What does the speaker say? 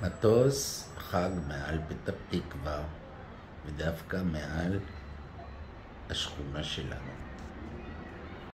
מטוס חג מעל פתח תקווה, ודווקא מעל השכונה שלנו.